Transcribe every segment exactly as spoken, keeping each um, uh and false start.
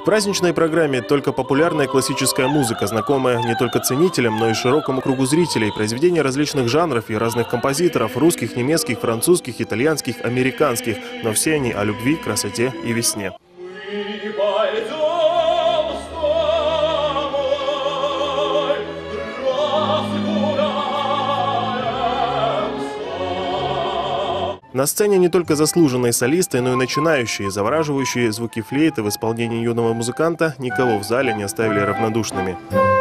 праздничной программе только популярная классическая музыка, знакомая не только ценителям, но и широкому кругу зрителей. Произведения различных жанров и разных композиторов – русских, немецких, французских, итальянских, американских. Но все они о любви, красоте и весне. На сцене не только заслуженные солисты, но и начинающие, завораживающие звуки флейты в исполнении юного музыканта никого в зале не оставили равнодушными.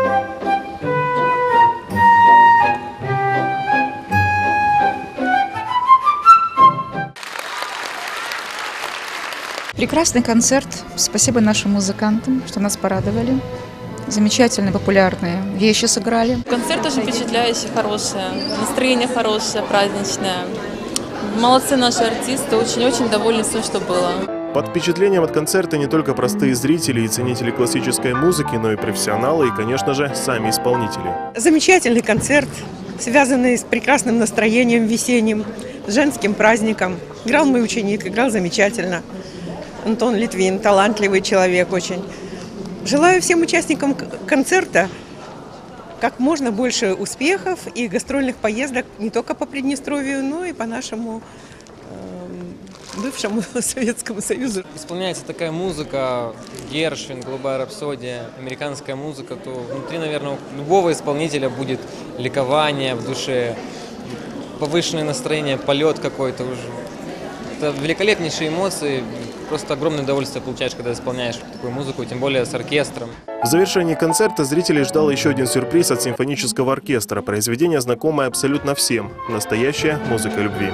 Прекрасный концерт. Спасибо нашим музыкантам, что нас порадовали. Замечательные, популярные вещи сыграли. Концерт очень впечатляющий, хороший. Настроение хорошее, праздничное. Молодцы наши артисты, очень-очень довольны всем, что было. Под впечатлением от концерта не только простые зрители и ценители классической музыки, но и профессионалы и, конечно же, сами исполнители. Замечательный концерт, связанный с прекрасным настроением весенним, с женским праздником. Играл мой ученик, играл замечательно. Антон Литвин, талантливый человек очень. Желаю всем участникам концерта как можно больше успехов и гастрольных поездок не только по Приднестровью, но и по нашему э, бывшему Советскому Союзу. Исполняется такая музыка, Гершвин, голубая рапсодия, американская музыка, то внутри, наверное, у любого исполнителя будет ликование в душе, повышенное настроение, полет какой-то уже. Это великолепнейшие эмоции. Просто огромное удовольствие получаешь, когда исполняешь такую музыку, тем более с оркестром. В завершении концерта зрителей ждал еще один сюрприз от симфонического оркестра. Произведение, знакомое абсолютно всем. Настоящая музыка любви.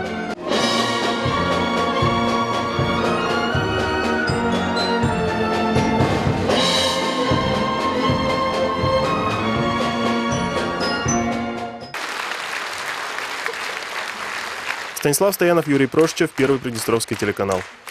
Станислав Стоянов, Юрий Прошчев, Первый Приднестровский телеканал.